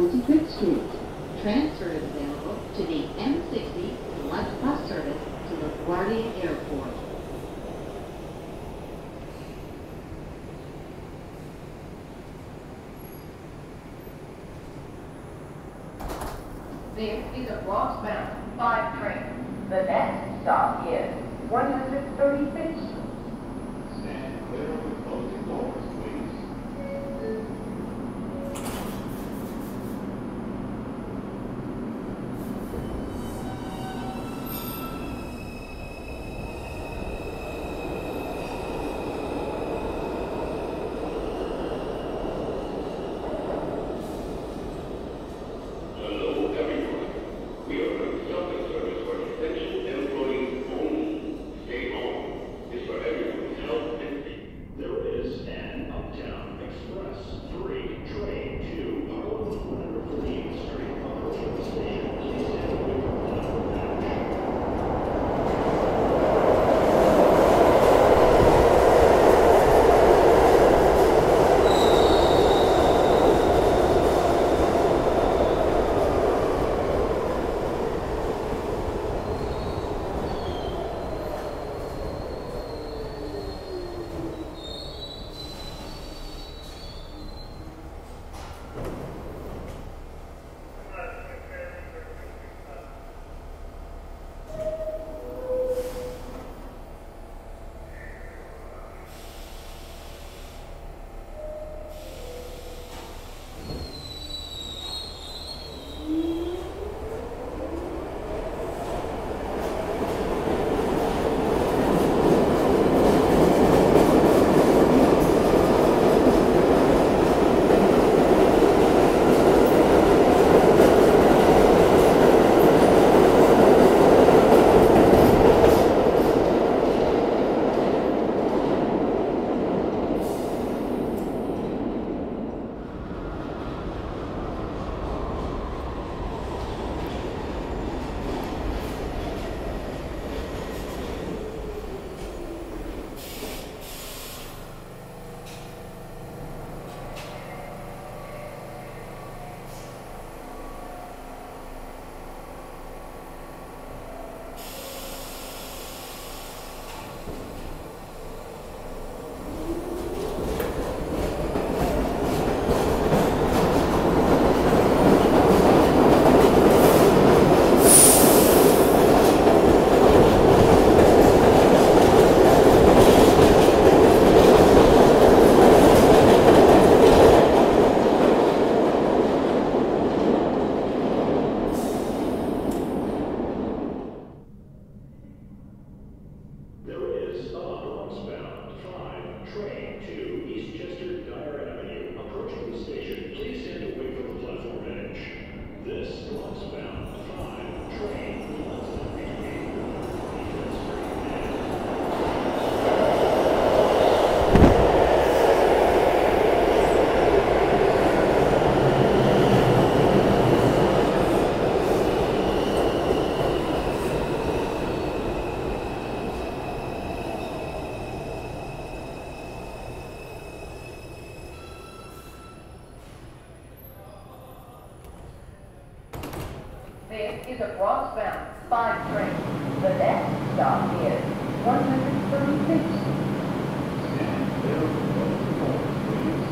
R142nd Street. Transfer is available to the M60 Select Bus Service to LaGuardia Airport. This is a Bronx-bound 5 train. The next stop is 135th Street. Stand clear of the closing doors, please. Hello, everyone. We are a consultant service for essential employees only. Stay home. It's for everyone's health and safety. There is an Uptown Express 3 train to R142nd Street approaching the station. Please stand away from the platform edge. There is a Bronx-bound 5 train to Eastchester-Dyre Avenue approaching the station. Please stand away from the platform edge. This Bronx-bound 5 train will stop between 135th Street and This is a Bronx-bound 5 train. The next stop is 135th Street. Stand clear of the closing doors, please.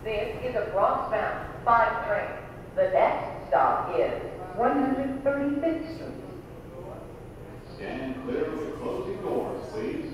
This is a Bronx-bound 5 train. The next stop is 135th Street. Stand clear of the closing doors, please.